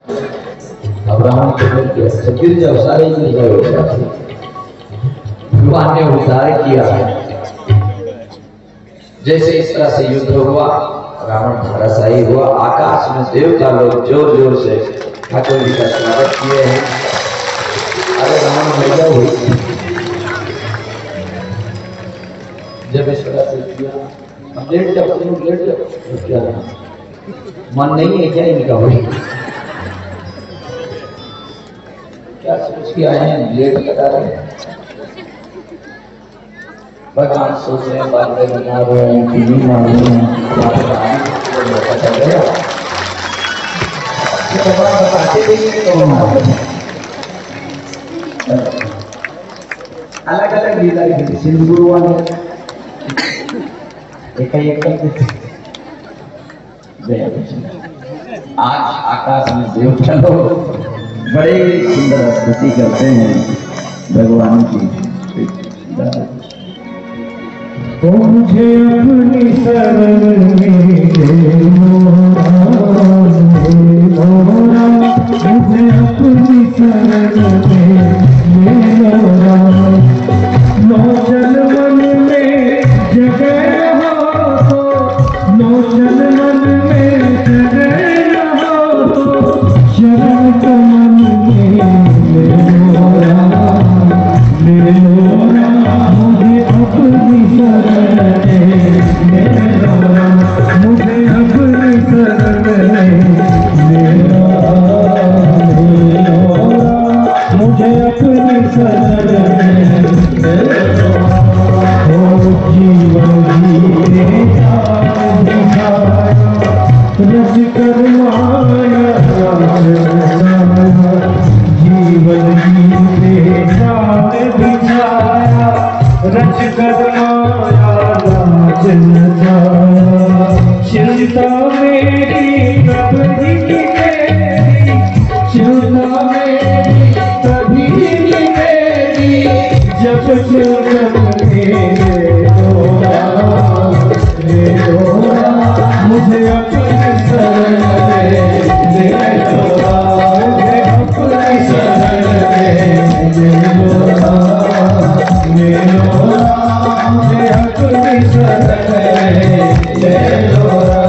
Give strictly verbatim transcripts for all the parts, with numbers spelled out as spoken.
अब रावण को मिल गया, तो गिर जाओ, सारे गिर गए। भगवान ने उद्धार किया। जैसे इस तरह से युद्ध हुआ, रावण धराशायी हुआ। आकाश में देवता लोग जोर जोर से ठाकुर जी का स्वागत किए हैं। अरे रावण मैया हुई। जब इस तरह से किया, अब लेट जाओ, लेट जाओ, क्या मन नहीं है क्या इनका? हुई क्या सोच के आए हैं, लेट लगा रहे हैं। भगवान सोच रहे हैं, बातें बना रहे हैं कि नहीं मालूम है, पता गया कपड़ा बताते देंगे तो अलग अलग लीला सिंदूर वाले एक एक आज आकाश में देवता लोग बड़े सुंदर स्तुति करते हैं भगवान की। तो मुझे अपनी शरण में मोरा, मोरा, मुझे अपनी शरण में मोरा। नो जल मन में जगह हो तो, नो जल मन में जगह हो तो, शरण कमल में मोरा, मोरा। मुझे अपनी शरण में मोरा, मुझे अपनी शरण में मोरा, मुझे अपनी शरण में ओ जीवन जीने का रस कर माया, जीवन जीने का बिछाया, रच कर माया लाज न जाया। चिंता मेरी कभी मेरी, चिंता मेरी कभी मेरी, जब चिंतन मेरे डोरा, डोरा। मुझे अपनी शरण में डोरा, मुझे अपनी शरण में डोरा, मुझे अपनी शरण में डोरा।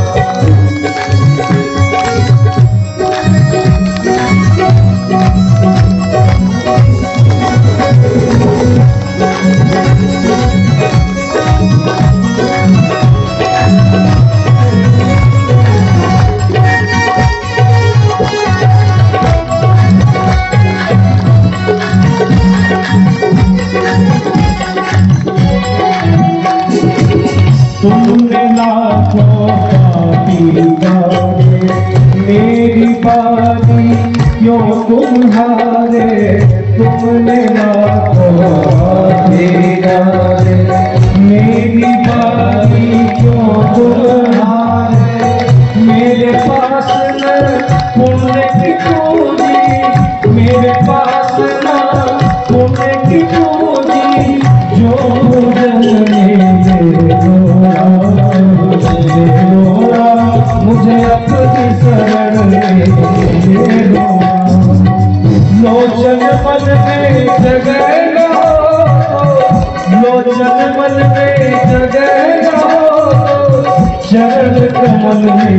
तुमने लाखों पापी गारे, मेरी बारी क्यों तुम्हारे? तुमने लाखों पापी गारे, मेरी बारी क्यों तुम्हारे? मेरे पास न पुण्य की पूंजी, मेरे पास न पुण्य की पूंजी, जो भोजन मेरे डोरा, मुझे अपनी शरण में डोरा। लोचन मन में जगह न हो, लोचन मन में जगह न हो, चरण कमल में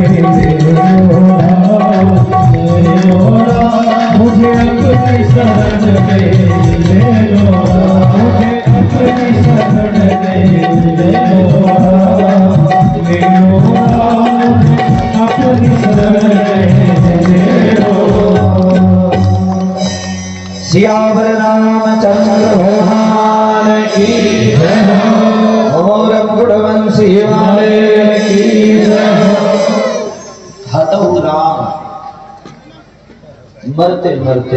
डोरा। मुझे अपनी शरण में डोरा, मुझे अपनी शरण में डोरा, अपनी शरण में डोरा। सियावर रामचंद्र भगवान की जय हो, और गुणवंशी वाले की जय हो। हतौ राम, मरते मरते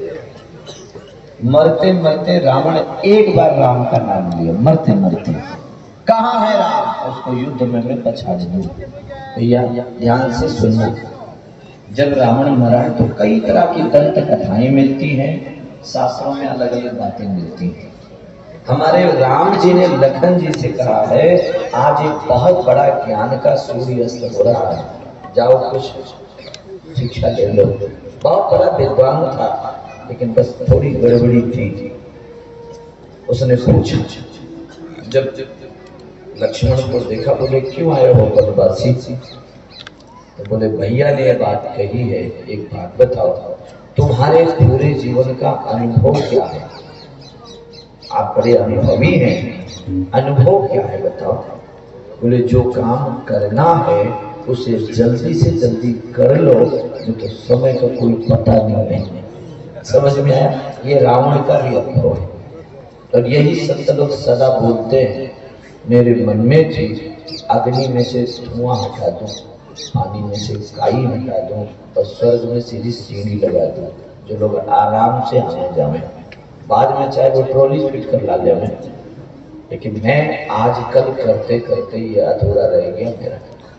मरते मरते रावण एक बार राम का नाम लिया। मरते मरते कहाँ है राम? उसको युद्ध में मैं पछाड़ दूं। भैया ध्यान से सुनना। जब रावण मरा तो कई तरह की दंत कथाएं मिलती हैं, शास्त्रों में अलग अलग बातें मिलती हैं। हमारे राम जी ने लखन जी से कहा है, आज एक बहुत बड़ा ज्ञान का सूर्य अस्त हो रहा है, जाओ कुछ शिक्षा ले लो। बहुत बड़ा विद्वान था, लेकिन बस थोड़ी गड़बड़ी थी। उसने पूछा, जब लक्ष्मण को देखा, बोले क्यों आए हो वनवासी? तो बोले भैया ने ये बात कही है, एक बात बताओ, तुम्हारे पूरे जीवन का अनुभव क्या है? आप बड़े अनुभवी हैं, अनुभव क्या है बताओ? बोले जो काम करना है उसे जल्दी से जल्दी कर लो, जो तो समय का कोई पता नहीं है। समझ में आया? ये रावण का भी अनुभव है। और यही संत लोग सदा बोलते हैं, मेरे मन में थी अग्नि में से धुआं हटा दूं, पानी में से काई हटा दूं और स्वर्ग में सीधी सीढ़ी लगा दूं, जो लोग आराम से आने जाए, बाद में चाहे वो ट्रॉली फिट कर ला ले। लेकिन मैं आजकल करते करते ये अधूरा रह गया मेरा।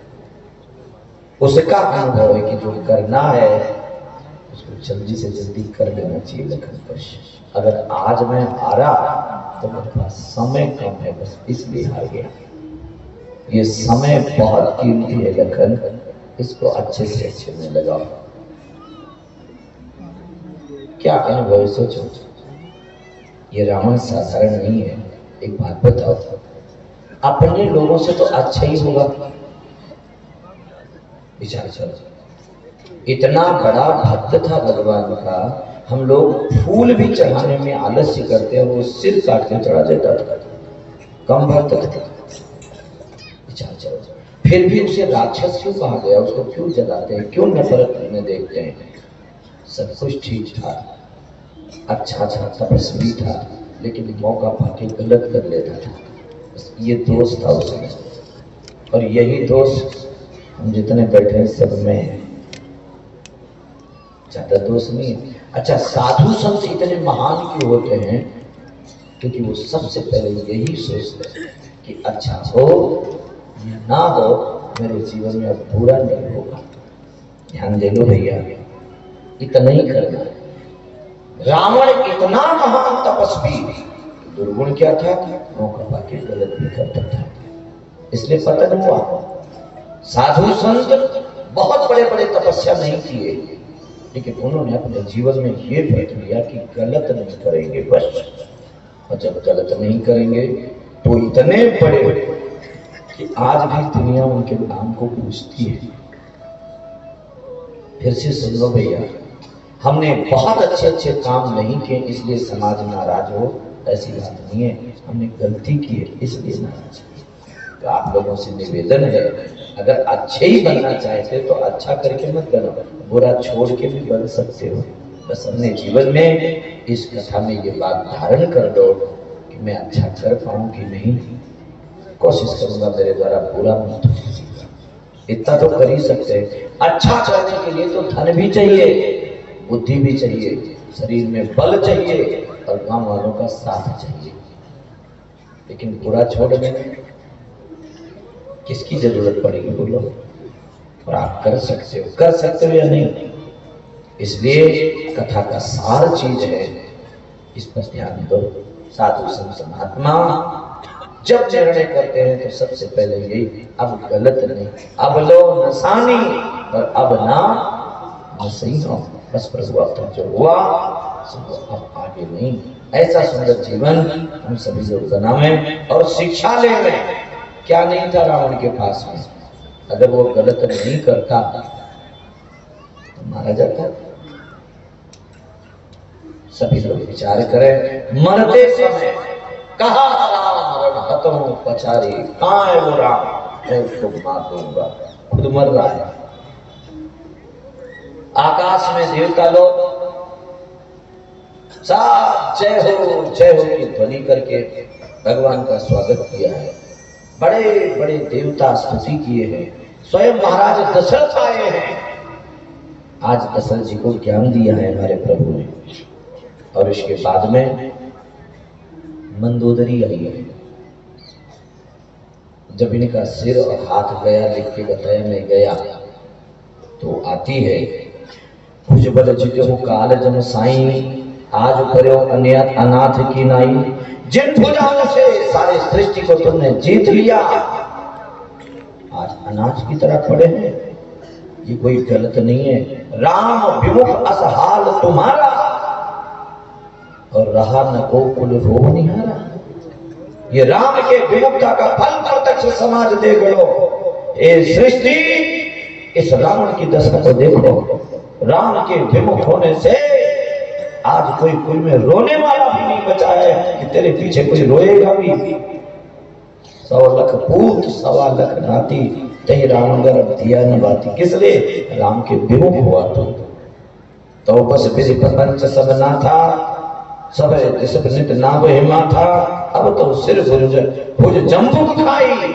उसका अनुभव है कि जो करना है उसको जल्दी से जल्दी कर लेना चाहिए लखन पर। अगर आज मैं हारा तो मेरे पास समय कम है, बस इसलिए हार गया। ये समय बहुत कीमती है लखन, इसको अच्छे से अच्छे में लगाओ। क्या अनुभव है सोचो। ये रावण साधारण नहीं है। एक बात बताओ, अपने लोगों से तो अच्छा ही होगा, विचार चलो। इतना बड़ा भक्त था भगवान का, हम लोग फूल भी चढ़ाने में आलस्य करते हैं, वो सिर काट के चढ़ा देता था। कम भक्त था, विचार चलो। फिर भी उसे राक्षस क्यों कहा गया? उसको क्यों जलाते हैं, क्यों नफरत में देखते हैं? सब कुछ ठीक था, अच्छा अच्छा तपस्वी था, लेकिन मौका पाके गलत कर लेता था। ये दोष था उसमें, और यही दोष हम जितने बैठे हैं सब में है, ज्यादा दोष नहीं है। अच्छा, साधु संत इतने महान क्यों होते हैं? क्योंकि वो सबसे पहले यही सोचते हैं कि अच्छा हो या ना हो, मेरे जीवन में अब बुरा नहीं होगा। ध्यान दे लो भैया, इतना ही करना। रावण इतना महान तपस्वी, दुर्गुण क्या था? मौका पाके गलत भी करता था, इसलिए पतन हुआ। साधु संत बहुत बड़े बड़े तपस्या नहीं किए, लेकिन उन्होंने अपने जीवन में ये व्रत लिया कि गलत नहीं करेंगे बस। और जब गलत नहीं करेंगे तो इतने बड़े कि आज भी दुनिया उनके नाम को पूछती है। फिर से सुन लो भैया, हमने बहुत अच्छे अच्छे काम नहीं किए इसलिए समाज नाराज हो, ऐसी बात नहीं है। हमने गलती की है इसलिए नाराज है। तो आप लोगों से निवेदन है, अगर अच्छे ही बनना चाहते तो अच्छा करके मत बनो, बुरा छोड़ के भी बन सकते हो। बस अपने जीवन में इस कथा में ये बात धारण कर दो कि मैं अच्छा कर पाऊं कि नहीं, कोशिश करूंगा मेरे द्वारा बुरा मत हो। इतना तो कर ही सकते हैं। अच्छा करने के लिए तो धन भी चाहिए, बुद्धि भी चाहिए, शरीर में बल चाहिए और गांव वालों का साथ चाहिए। लेकिन बुरा छोड़ने में किसकी जरूरत पड़ेगी बोलो? और आप कर सकते हो, कर सकते हो या नहीं? इसलिए कथा का सार चीज है, इस पर ध्यान दो। साधु संत महात्मा जब निर्णय करते हैं तो सबसे पहले यही, अब गलत नहीं, अब लो नसानी और अब ना नसई हो। बस प्रभु अब तक जो हुआ अब आगे नहीं। ऐसा सुंदर जीवन हम सभी लोग बनावें और शिक्षा ले लें। क्या नहीं था रावण के पास में? अगर वो गलत नहीं करता तो मारा जाता। सभी लोग विचार करें, मरते समय कहा राम मरण हतों पचारी, कहां है वो राम, मैं उसको मार दूंगा। खुद मर रहा है। आकाश में देवता लोग साथ जय हो जय हो की ध्वनि करके भगवान का स्वागत किया है। बड़े बड़े देवता स्तुति किए हैं। स्वयं महाराज दशरथ आए हैं। आज दशरथ जी को ज्ञान दिया है हमारे प्रभु ने। और इसके बाद में मंदोदरी आई है। जब इनका सिर और हाथ गया लिख के बताया मैं गया, तो आती है, भुजबल जितहु काल जन साई, आज करो अन्यथ अनाथ की नाई, जिन भुजाओं से सारे सृष्टि को तुमने जीत लिया, आज अनाथ की तरह पड़े हैं। ये कोई गलत नहीं है। राम विमुख असहाल तुम्हारा, और रहा न को कुल रोग निहारा। ये राम के विमुखता का फल प्रत्यक्ष समाज देख लो। ये सृष्टि इस रावण की दशा को देखो। राम के विमुख होने से आज कोई कोई में रोने वाला भी नहीं बचा है कि तेरे पीछे कोई रोएगा भी। सौ लख पूत सवा लख नाती तही रावण गर्भ दिया न बाती। किस लिए? राम के विमुख हुआ तो तो बस विधि प्रपंच सब ना था, सब नित नाभ हिमा था। अब तो सिर भुज भुज जम्बुक खाई।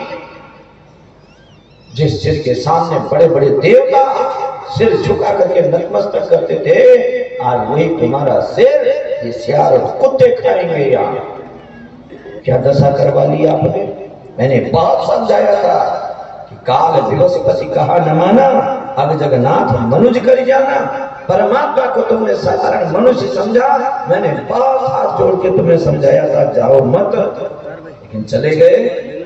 जिस सिर के सामने बड़े बड़े देवता सिर झुका करके नतमस्तक करते थे, आज वही तुम्हारा सिर ये सियार और कुत्ते खाएंगे। यार क्या दशा करवा ली आपने। मैंने बहुत समझाया था कि काल दिवस पसी कहा न माना, अब जगन्नाथ मनुज कर जाना। परमात्मा को तुमने साधारण मनुष्य समझा। मैंने बहुत हाथ जोड़ के तुम्हें समझाया था जाओ मत, लेकिन चले गए।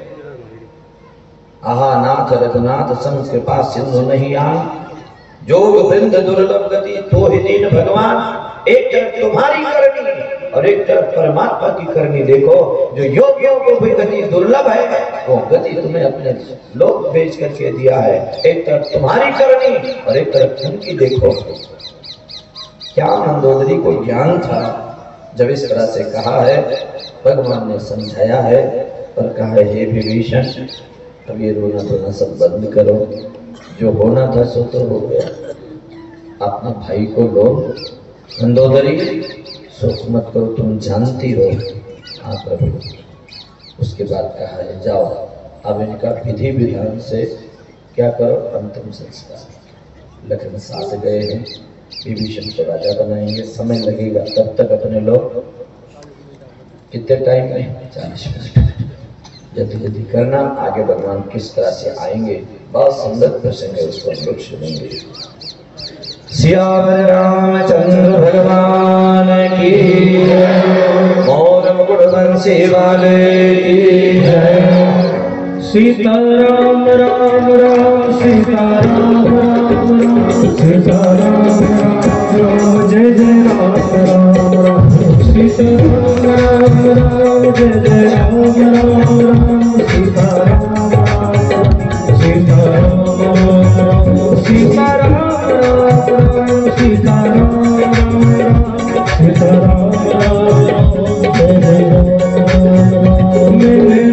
आहा नाथ रघुनाथ सम के पास सिंधु नहीं आन, जोग वृंद दुर्लभ गति तो ही दीन भगवान। एक तरफ तुम्हारी करनी और एक तरफ परमात्मा की करनी देखो। जो योगियों को भी गति दुर्लभ है, वो गति तुम्हें अपने लोक बेच करके दिया है। एक तरफ तुम्हारी करनी और एक तरफ उनकी देखो। क्या मंदोदरी को ज्ञान था जब इस तरह से कहा है। भगवान ने समझाया है और कहा है हे विभीषण, अब ये रोना धोना सब बंद करो। जो होना था सो तो हो गया। अपने भाई को लो। मंदोदरी सोच मत करो, तुम जानती हो। हाँ प्रभु। उसके बाद कहा है जाओ अब इनका विधि विधान से क्या करो, अंतिम संस्कार। लखन साथ गए हैं, विभीषण को राजा बनाएंगे। समय लगेगा, तब तक अपने लोग कितने टाइम में चालीस मिनट जल्दी जल्दी करना। आगे भगवान किस तरह से आएंगे, बहुत सुंदर प्रसंग है, उसको हम लोग सुनेंगे। सियावर रामचंद्र भगवान की, और मुकुट बंसी वाले की जय। सीता राम राम राम सीता राम राम राम सीता राम राम जय जय राम राम राम सीता राम राम जय जय राम राम राम सीता राम सीता राम सीता राम सीता राम सीता राम जय जय राम मेरे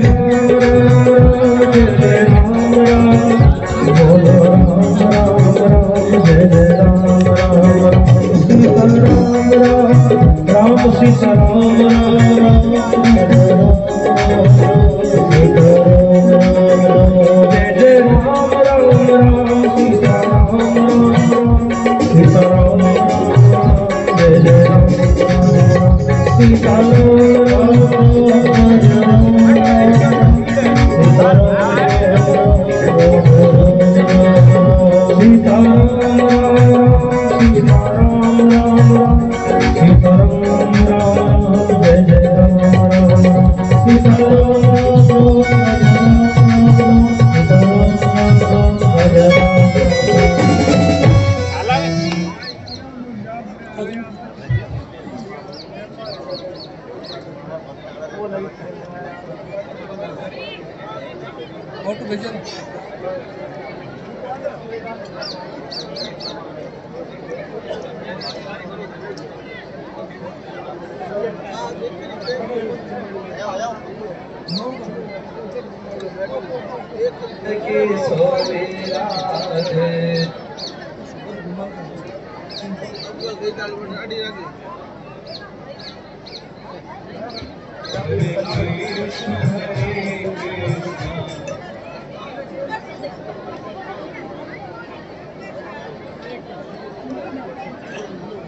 राम सीता राम जय जय राम राम राम सीता राम सीता राम जय जय राम सीता Thank you.